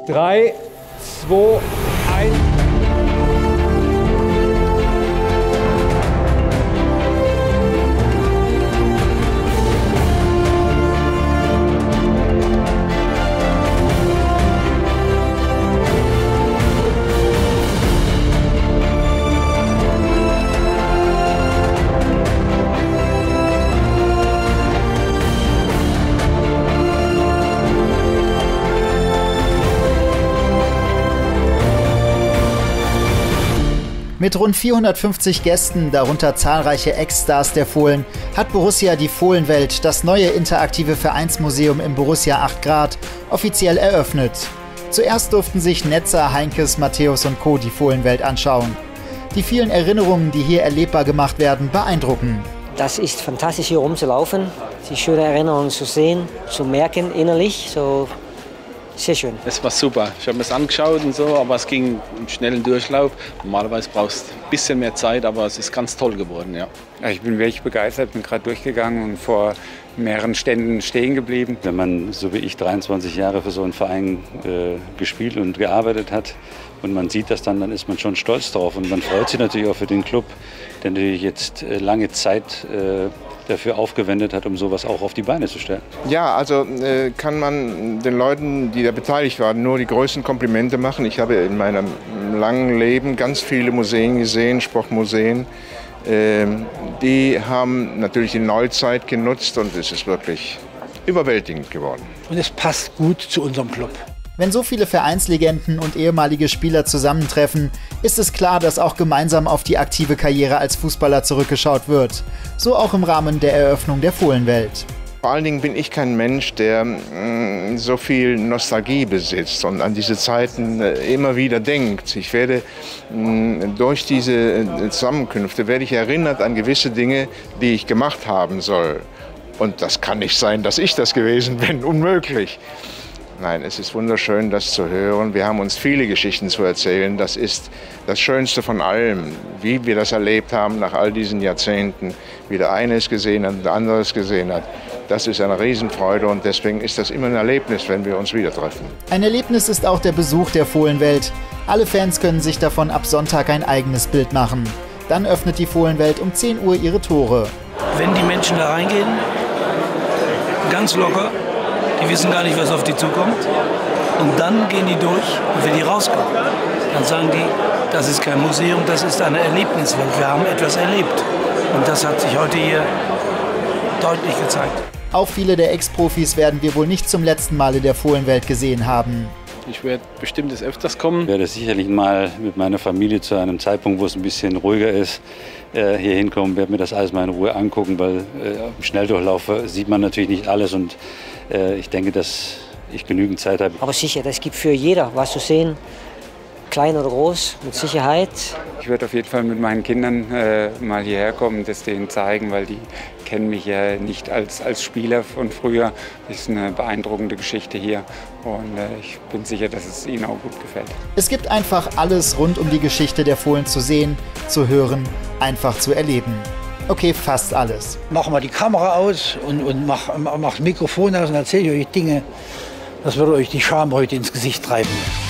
3, 2, 1. Mit rund 450 Gästen, darunter zahlreiche Ex-Stars der Fohlen, hat Borussia die Fohlenwelt, das neue interaktive Vereinsmuseum im Borussia 8 Grad, offiziell eröffnet. Zuerst durften sich Netzer, Heinkes, Matthäus und Co. die Fohlenwelt anschauen. Die vielen Erinnerungen, die hier erlebbar gemacht werden, beeindrucken. Das ist fantastisch, hier rumzulaufen, die schönen Erinnerungen zu sehen, zu merken innerlich. So sehr schön. Es war super. Ich habe mir das angeschaut und so, aber es ging im schnellen Durchlauf. Normalerweise brauchst du ein bisschen mehr Zeit, aber es ist ganz toll geworden. Ja. Ich bin wirklich begeistert, bin gerade durchgegangen und vor mehreren Ständen stehen geblieben. Wenn man, so wie ich, 23 Jahre für so einen Verein gespielt und gearbeitet hat und man sieht das dann ist man schon stolz drauf. Und man freut sich natürlich auch für den Club, der natürlich jetzt lange Zeit dafür aufgewendet hat, um sowas auch auf die Beine zu stellen. Ja, also kann man den Leuten, die da beteiligt waren, nur die größten Komplimente machen. Ich habe in meinem langen Leben ganz viele Museen gesehen, Sportmuseen. Die haben natürlich die Neuzeit genutzt und es ist wirklich überwältigend geworden. Und es passt gut zu unserem Club. Wenn so viele Vereinslegenden und ehemalige Spieler zusammentreffen, ist es klar, dass auch gemeinsam auf die aktive Karriere als Fußballer zurückgeschaut wird. So auch im Rahmen der Eröffnung der Fohlenwelt. Vor allen Dingen bin ich kein Mensch, der so viel Nostalgie besitzt und an diese Zeiten immer wieder denkt. Ich werde durch diese Zusammenkünfte werde ich erinnert an gewisse Dinge, die ich gemacht haben soll. Und das kann nicht sein, dass ich das gewesen bin. Unmöglich. Nein, es ist wunderschön, das zu hören. Wir haben uns viele Geschichten zu erzählen. Das ist das Schönste von allem, wie wir das erlebt haben nach all diesen Jahrzehnten. Wie der eine es gesehen hat und der andere es gesehen hat. Das ist eine Riesenfreude und deswegen ist das immer ein Erlebnis, wenn wir uns wieder treffen. Ein Erlebnis ist auch der Besuch der Fohlenwelt. Alle Fans können sich davon ab Sonntag ein eigenes Bild machen. Dann öffnet die Fohlenwelt um 10 Uhr ihre Tore. Wenn die Menschen da reingehen, ganz locker, die wissen gar nicht, was auf die zukommt. Und dann gehen die durch und wenn die rauskommen, dann sagen die, das ist kein Museum, das ist eine Erlebniswelt. Wir haben etwas erlebt. Und das hat sich heute hier deutlich gezeigt. Auch viele der Ex-Profis werden wir wohl nicht zum letzten Mal in der Fohlenwelt gesehen haben. Ich werde bestimmt des Öfters kommen. Ich werde sicherlich mal mit meiner Familie zu einem Zeitpunkt, wo es ein bisschen ruhiger ist, hier hinkommen, werde mir das alles mal in Ruhe angucken, weil im Schnelldurchlauf sieht man natürlich nicht alles und ich denke, dass ich genügend Zeit habe. Aber sicher, es gibt für jeder was zu sehen, klein oder groß, mit Sicherheit. Ich werde auf jeden Fall mit meinen Kindern mal hierher kommen, das denen zeigen, weil die kennen mich ja nicht als Spieler von früher. Das ist eine beeindruckende Geschichte hier und ich bin sicher, dass es ihnen auch gut gefällt. Es gibt einfach alles rund um die Geschichte der Fohlen zu sehen, zu hören, einfach zu erleben. Okay, fast alles. Mach mal die Kamera aus und mach das Mikrofon aus und erzähle euch Dinge. Das würde euch die Scham heute ins Gesicht treiben.